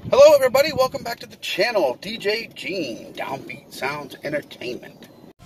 Hello everybody, welcome back to the channel, DJ Gene, Downbeat Sounds Entertainment.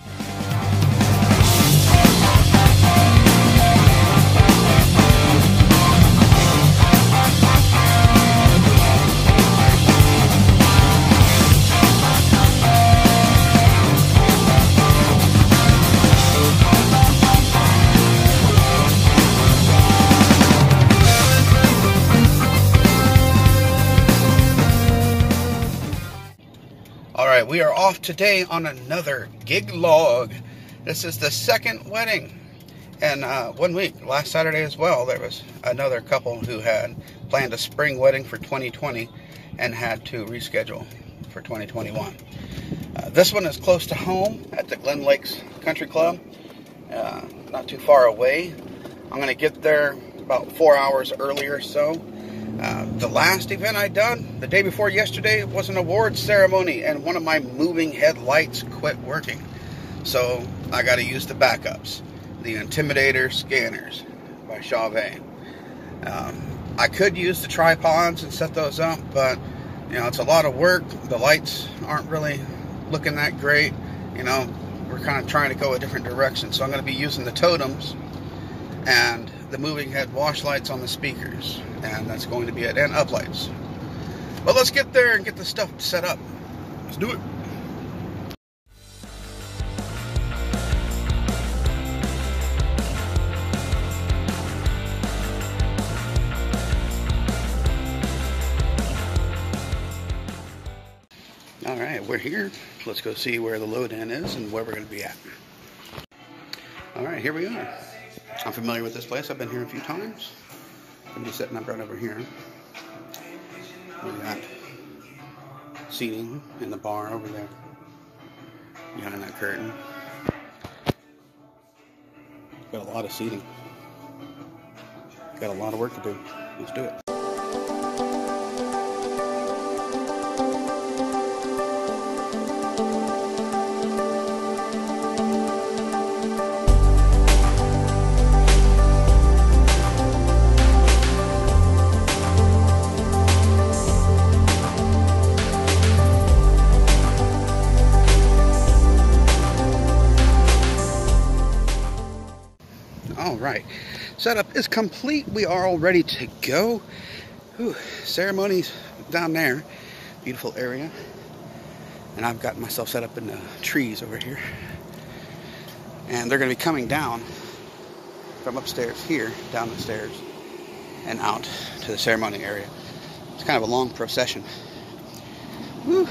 Alright, we are off today on another gig log. This is the second wedding in 1 week. Last Saturday as well, there was another couple who had planned a spring wedding for 2020 and had to reschedule for 2021. This one is close to home at the Glen Lakes Country Club, not too far away. I'm going to get there about 4 hours earlier or so. The last event I done, the day before yesterday, was an awards ceremony, and one of my moving head lights quit working. So I got to use the backups, the Intimidator scanners by Chauvet. I could use the tripods and set those up, but you know, it's a lot of work. The lights aren't really looking that great. You know, we're kind of trying to go a different direction. So I'm going to be using the totems and the moving head wash lights on the speakers, and that's going to be it, and uplights. But let's get there and get the stuff set up. Let's do it. All right, we're here. Let's go see where the load-in is and where we're going to be at. All right, here we are. I'm familiar with this place. I've been here a few times. I'm going to be setting up right over here. We got seating in the bar over there, behind that curtain. Got a lot of seating. Got a lot of work to do. Let's do it. Alright, setup is complete. We are all ready to go. Whew, ceremony's down there. Beautiful area. And I've got myself set up in the trees over here. And they're going to be coming down from upstairs here, down the stairs, and out to the ceremony area. It's kind of a long procession. Whew.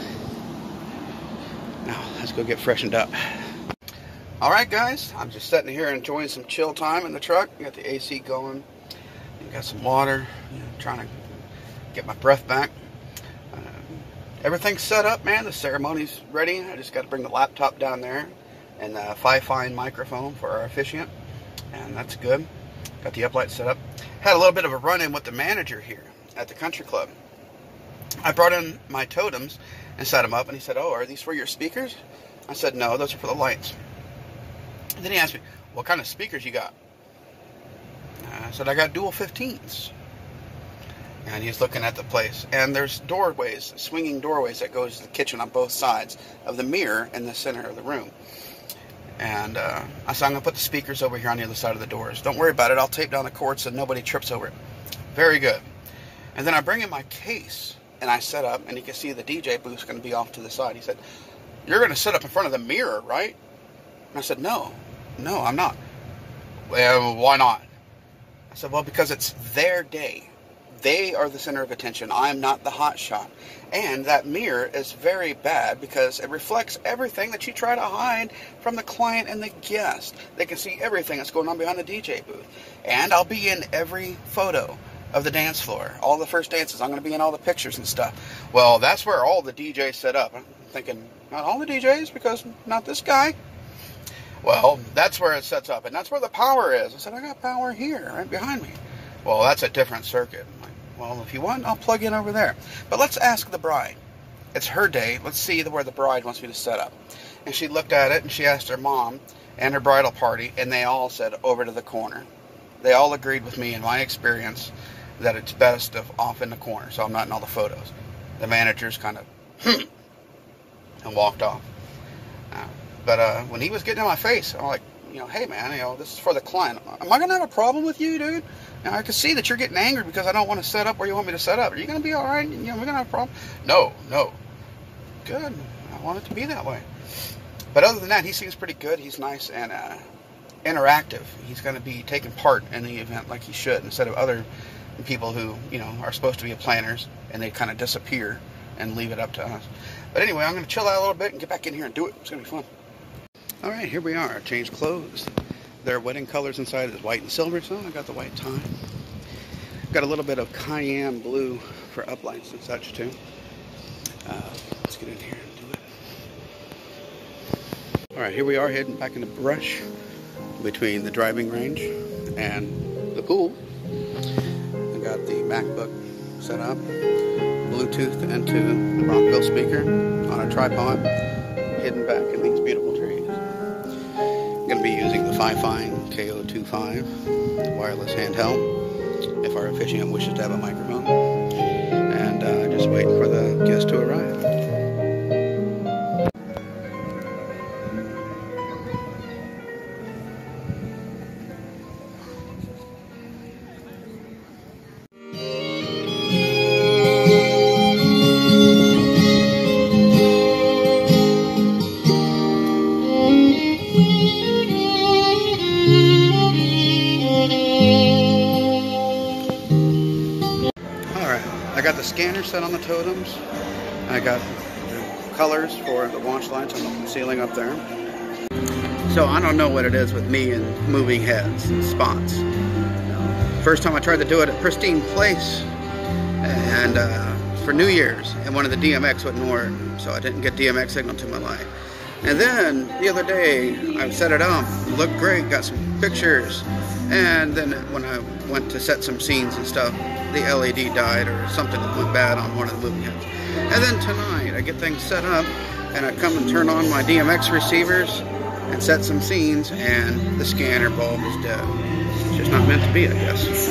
Now, let's go get freshened up. Alright guys, I'm just sitting here enjoying some chill time in the truck. Got the AC going, got some water, trying to get my breath back. Everything's set up, man. The ceremony's ready. I just got to bring the laptop down there and the Fifine microphone for our officiant, and that's good. Got the uplight set up. Had a little bit of a run-in with the manager here at the country club. I brought in my totems and set them up, and he said, "Oh, are these for your speakers?" I said, "No, those are for the lights." And then he asked me, "What kind of speakers you got?" I said, "I got dual 15s. And he's looking at the place. And there's doorways, swinging doorways that goes to the kitchen on both sides of the mirror in the center of the room. And I said, "I'm going to put the speakers over here on the other side of the doors. Don't worry about it. I'll tape down the cord so nobody trips over it." Very good. And then I bring in my case, and I set up, and you can see the DJ booth's going to be off to the side. He said, "You're going to sit up in front of the mirror, right?" And I said, No, I'm not." "Well, why not?" I said, "Well, because it's their day. They are the center of attention. I'm not the hot shot. And that mirror is very bad because it reflects everything that you try to hide from the client and the guest. They can see everything that's going on behind the DJ booth. And I'll be in every photo of the dance floor. All the first dances. I'm going to be in all the pictures and stuff." Well, that's where all the DJs set up. I'm thinking, not all the DJs, because not this guy. Well, that's where it sets up, and that's where the power is. I said, "I got power here, right behind me." "Well, that's a different circuit." I'm like, "Well, if you want, I'll plug in over there." But let's ask the bride. It's her day. Let's see where the bride wants me to set up. And she looked at it, and she asked her mom and her bridal party, and they all said, "Over to the corner." They all agreed with me in my experience that it's best off in the corner, so I'm not in all the photos. the managers kind of and walked off. But when he was getting in my face, I'm like, hey man, this is for the client. Am I gonna have a problem with you, dude? I can see that you're getting angry because I don't want to set up where you want me to set up. Are you gonna be all right? We're gonna have a problem? No. Good. I want it to be that way. But other than that, he seems pretty good. He's nice and interactive. He's going to be taking part in the event like he should, instead of other people who, are supposed to be planners and they kind of disappear and leave it up to us. But anyway, I'm going to chill out a little bit and get back in here and do it. It's going to be fun. All right, here we are. Changed clothes. Their wedding colors inside is white and silver, so I got the white tie. Got a little bit of cayenne blue for uplights and such too. Let's get in here and do it. All right, here we are heading back in the brush between the driving range and the pool. I got the MacBook set up, Bluetooth into the Rockville speaker on a tripod, hidden back in these beautiful trees. I'm going to be using the Fifine KO25 wireless handheld if our officiant wishes to have a microphone, and just waiting for the guests to arrive. I got the scanner set on the totems. I got the colors for the wash lights on the ceiling up there. So I don't know what it is with me and moving heads and spots. First time I tried to do it at Pristine Place, and for New Year's, and one of the DMX wouldn't work, so I didn't get DMX signal to my light. And then the other day I set it up, looked great, got some pictures, and then when I went to set some scenes and stuff, the LED died or something went bad on one of the moving heads. And then tonight I get things set up and I come and turn on my DMX receivers and set some scenes, and the scanner bulb is dead. It's just not meant to be, I guess.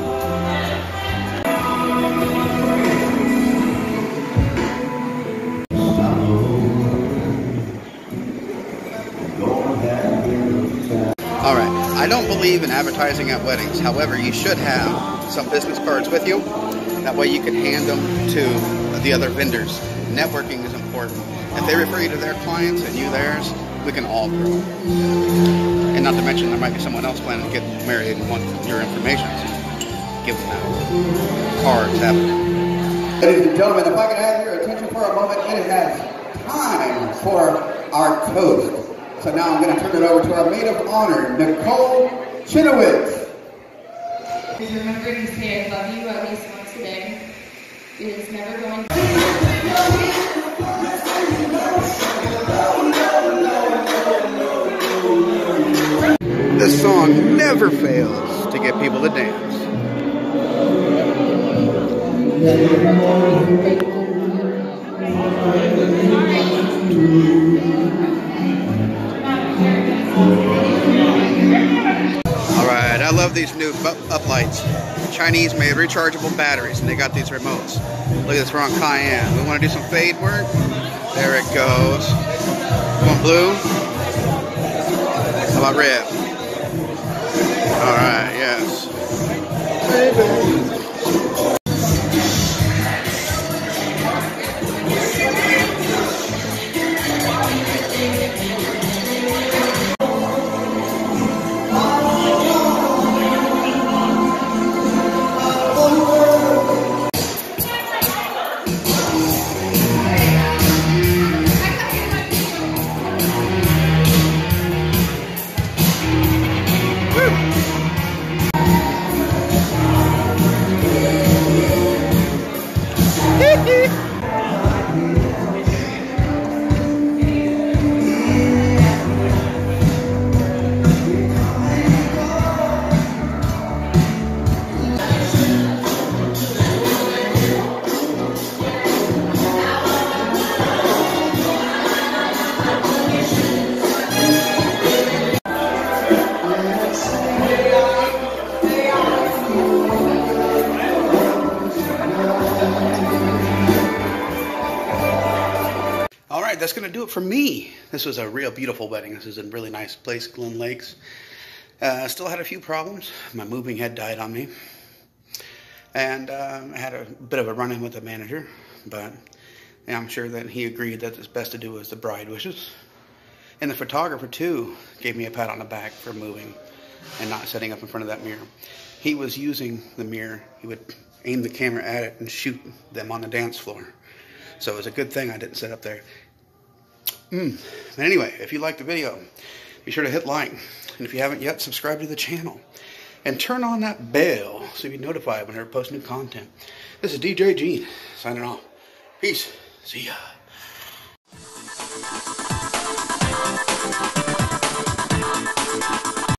Alright, I don't believe in advertising at weddings. However, you should have some business cards with you. That way you can hand them to the other vendors. Networking is important. If they refer you to their clients and you theirs, we can all grow. And not to mention, there might be someone else planning to get married and want your information. So give them that. Cards, have it. Ladies and gentlemen, if I could have your attention for a moment, it is time for our toast. So now I'm going to turn it over to our maid of honor, Nicole Chinowitz. Please remember to say I love you at least once a day. It is never going to... This song never fails to get people to dance. Alright, I love these new uplights. Chinese made rechargeable batteries, and they got these remotes. Look at this, we're on Cayenne. We want to do some fade work. There it goes. Want blue? How about red? Alright, yes. right, that's going to do it for me. This was a real beautiful wedding. This is a really nice place, Glen Lakes. Still had a few problems. My moving had died on me. And I had a bit of a run-in with the manager. But I'm sure that he agreed that it's best to do as the bride wishes. And the photographer, too, gave me a pat on the back for moving and not setting up in front of that mirror. He was using the mirror. He would aim the camera at it and shoot them on the dance floor. So it was a good thing I didn't set up there. But anyway, if you liked the video, be sure to hit like. And if you haven't yet, subscribe to the channel. And turn on that bell so you get notified whenever I post new content. This is DJ Gene, signing off. Peace. See ya.